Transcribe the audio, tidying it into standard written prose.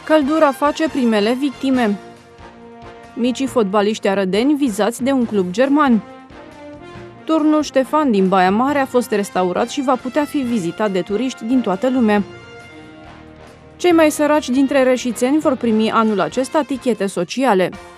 Căldura face primele victime. Micii fotbaliști arădeni vizați de un club german. Turnul Ștefan din Baia Mare a fost restaurat și va putea fi vizitat de turiști din toată lumea. Cei mai săraci dintre reșițeni vor primi anul acesta tichete sociale.